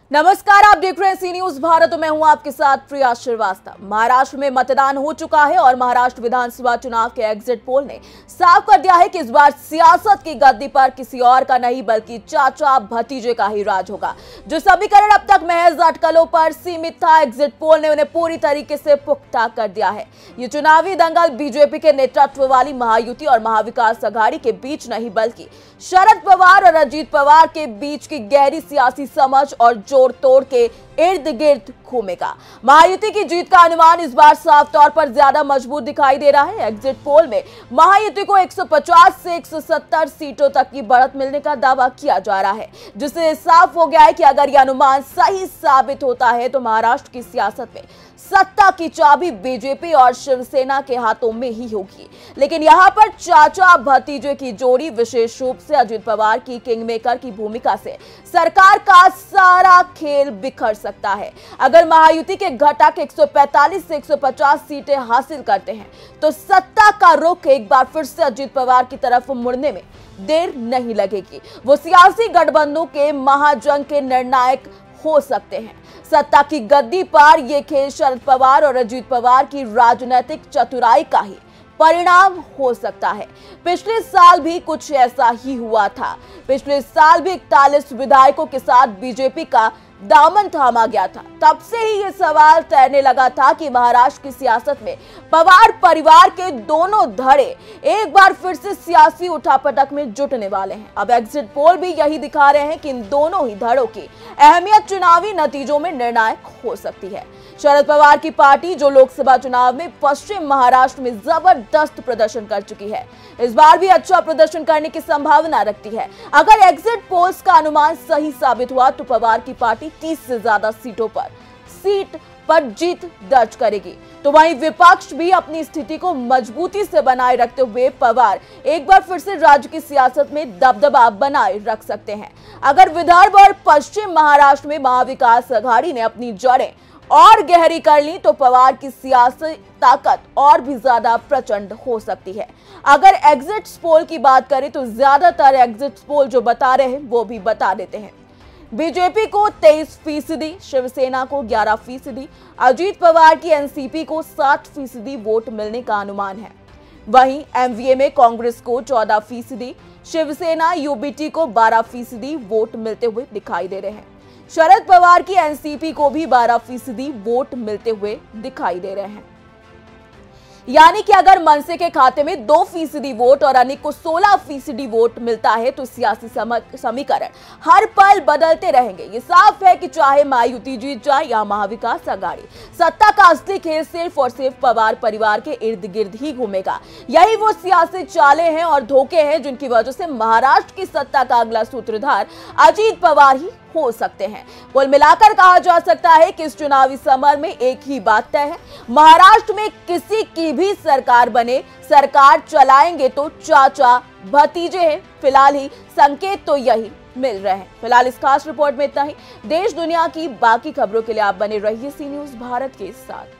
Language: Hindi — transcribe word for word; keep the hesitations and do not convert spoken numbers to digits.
नमस्कार, आप देख रहे हैं सी न्यूज भारत। मैं हूं आपके साथ प्रिया श्रीवास्तव। महाराष्ट्र में मतदान हो चुका है और महाराष्ट्र विधानसभा चुनाव के एग्जिट पोल ने साफ कर दिया है कि इस बार सियासत की गद्दी पर किसी और का नहीं बल्कि चाचा भतीजे का ही राज होगा। जो समीकरण अब तक महज अटकलों पर सीमित था, एग्जिट पोल ने उन्हें पूरी तरीके से पुख्ता कर दिया है। ये चुनावी दंगल बीजेपी के नेतृत्व वाली महायुति और महाविकास अघाड़ी के बीच नहीं बल्कि शरद पवार और अजीत पवार के बीच की गहरी सियासी समझ और जोड़ तोड़ के इर्द गिर्द घूमेगा। महायुति की जीत का अनुमान इस बार साफ तौर पर ज्यादा मजबूत दिखाई दे रहा है। एग्जिट पोल में महायुति को एक सौ पचास से एक सौ सत्तर सीटों तक की बढ़त मिलने का दावा किया जा रहा है, जिससे साफ हो गया है कि अगर यह अनुमान सही साबित होता है तो महाराष्ट्र की सियासत में सत्ता की चाबी बीजेपी और शिवसेना के हाथों में ही होगी। लेकिन यहां पर चाचा भतीजे की जोड़ी, विशेष रूप से अजीत पवार की किंगमेकर की भूमिका से सरकार का सारा खेल बिखर सकता है। अगर महायुति के घटक एक सौ पैंतालीस से एक सौ पचास सीटें हासिल करते हैं तो सत्ता का रुख एक बार फिर से अजीत पवार की तरफ मुड़ने में देर नहीं लगेगी। वो सियासी गठबंधनों के महाजंग के निर्णायक हो सकते हैं। सत्ता की गद्दी पर यह खेल शरद पवार और अजीत पवार की राजनीतिक चतुराई का ही परिणाम हो सकता है। पिछले साल भी कुछ ऐसा ही हुआ था। पिछले साल भी इकतालीस विधायकों के साथ बीजेपी का दामन थामा गया था। तब से ही ये सवाल तैरने लगा था कि महाराष्ट्र की सियासत में पवार परिवार के दोनों धड़े एक बार फिर से सियासी उठापटक में जुटने वाले हैं। अब एग्जिट पोल भी यही दिखा रहे हैं कि इन दोनों ही धड़ों की अहमियत चुनावी नतीजों में निर्णायक हो सकती है। शरद पवार की पार्टी जो लोकसभा चुनाव में पश्चिम महाराष्ट्र में जबरदस्त प्रदर्शन कर चुकी है, इस बार भी अच्छा प्रदर्शन करने की संभावना रखती है। अगर एग्जिट पोल्स का अनुमान सही साबित हुआ तो पवार की पार्टी तीस से ज्यादा सीटों पर सीट पर जीत दर्ज करेगी, तो वहीं विपक्ष भी अपनी स्थिति को मजबूती से बनाए रखते हुए पवार एक बार फिर से राज्य की सियासत में दबदबा बनाए रख सकते हैं। अगर विदर्भ और पश्चिम महाराष्ट्र में महाविकास अघाड़ी ने अपनी जड़ें और गहरी कर ली तो पवार की सियासी ताकत और भी ज्यादा प्रचंड हो सकती है। अगर एग्जिट पोल की बात करें तो ज्यादातर एग्जिट पोल जो बता रहे हैं वो भी बता देते हैं बीजेपी को तेईस फीसदी, शिवसेना को ग्यारह फीसदी, अजीत पवार की एनसीपी को साठ फीसदी वोट मिलने का अनुमान है। वहीं एमवीए में कांग्रेस को चौदह फीसदी, शिवसेना यूबीटी को बारह फीसदी वोट मिलते हुए दिखाई दे रहे हैं। शरद पवार की एनसीपी को भी बारह फीसदी वोट मिलते हुए दिखाई दे रहे हैं। यानी कि अगर मनसे के खाते में दो फीसदी वोट और अनिक को सोलह फीसदी वोट मिलता है तो सियासी समीकरण हर पल बदलते रहेंगे। ये साफ है कि चाहे महायुति जीत जाए या महाविकास अघाड़ी, सत्ता का असली खेल सिर्फ और सिर्फ पवार परिवार के इर्द गिर्द ही घूमेगा। यही वो सियासी चालें हैं और धोखे हैं जिनकी वजह से महाराष्ट्र की सत्ता का अगला सूत्रधार अजीत पवार ही हो सकते हैं। कुल मिलाकर कहा जा सकता है कि इस चुनावी समर में एक ही बात तय है, महाराष्ट्र में किसी की भी सरकार बने, सरकार चलाएंगे तो चाचा भतीजे हैं। फिलहाल ही संकेत तो यही मिल रहे हैं। फिलहाल इस खास रिपोर्ट में इतना ही। देश दुनिया की बाकी खबरों के लिए आप बने रहिए सी न्यूज भारत के साथ।